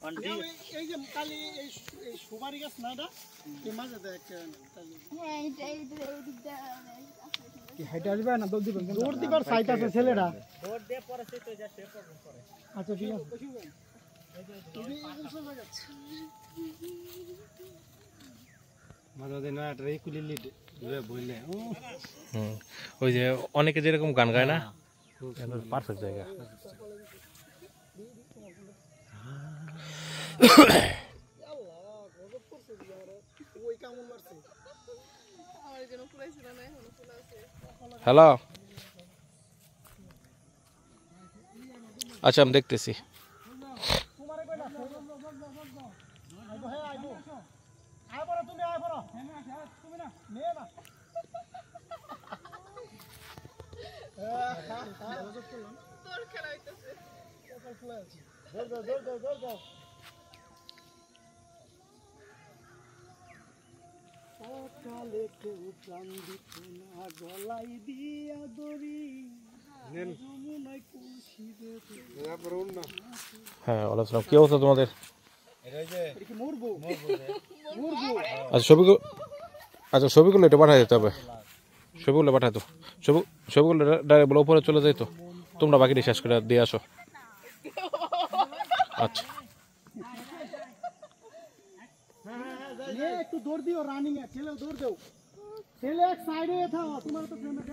এই যে কালি এই সুপারি গাছ না এটা এই মাঝে দেখ কালি হ্যাঁ এই দিকটা কি হাইট আসবে না দৌড় দিবার সাইট আছে ছেলেরা দৌড় দে পরে সে তো যা সে প্রবলেম করে আচ্ছা ঠিক আছে মাঝে না ট্রাই কুলিলি বইলে ওই যে অনেকে যেরকম গান গায় না পারফেক্ট জায়গা হ্যালো আচ্ছা আমি দেখতেছি হ্যাঁ আলোচনা কি অবস্থা তোমাদের আচ্ছা ছবিগুলো এটা পাঠাই দিতে হবে ছবিগুলো পাঠাই তো ছবিগুলো ডাইরেক্ট বলে উপরে চলে যাই তো তোমরা বাকিটা শেষ করে দিয়ে আসো আচ্ছা একটু দৌড় দিও রানিং এ ছেলে দৌড় দাও ছেলে এক সাইডে থাও তোমার তো